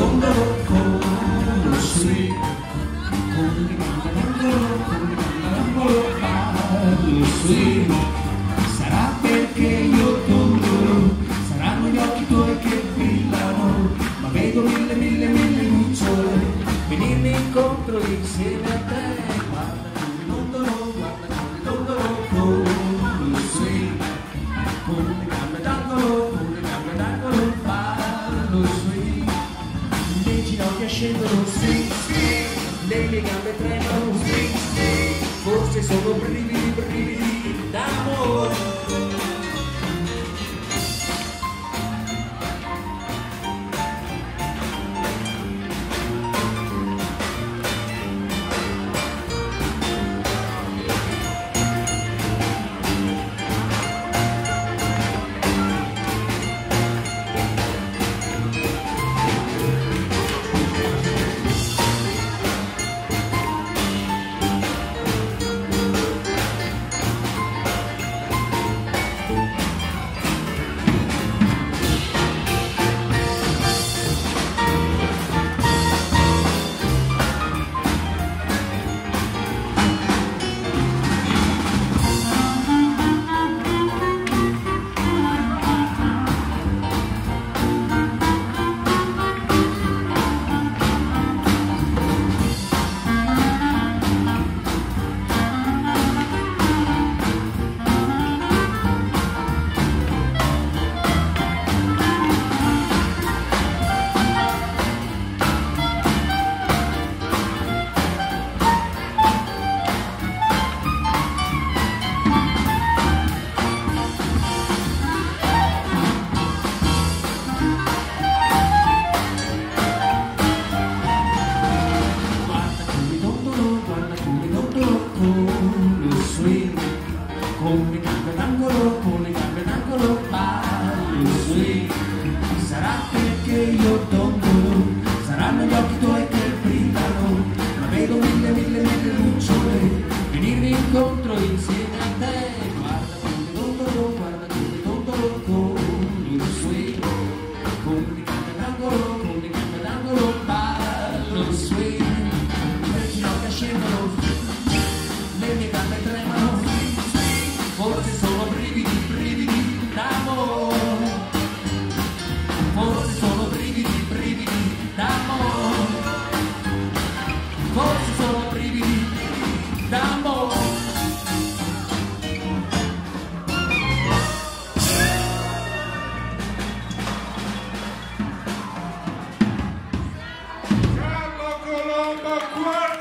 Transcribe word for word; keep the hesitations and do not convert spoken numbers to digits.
dondolo con lo swing, con le gambe d'angolo, con le gambe d'angolo ballo swing. Sarà perché io dondolo, saranno gli occhi tuoi che brillano, ma vedo mille mille mille lucciole venirmi incontro insieme a te. Guarda come dondolo, guarda come dondolo con lo swing, con le gambe d'angolo, con le gambe d'angolo ballo swing. Le ginocchia scendono swing swing, le mie gambe tremano swing swing, forse sono brividi brividi d'amore. Con le gambe d'angolo, con le gambe d'angolo ballo swing. Sarà perché io dondolo, saranno gli occhi tuoi che brillano, ma vedo mille mille mille lucciole venirmi incontro insieme a te. Guarda come dondolo, guarda come dondolo con lo swing, con le gambe d'angolo, con le gambe d'angolo ballo swing. Le ginocchia scendono, le mie gambe tremano, forse sono brividi, brividi d'amore, forse sono brividi, brividi d'amore, forse sono brividi d'amore. Carlo Colombo qua!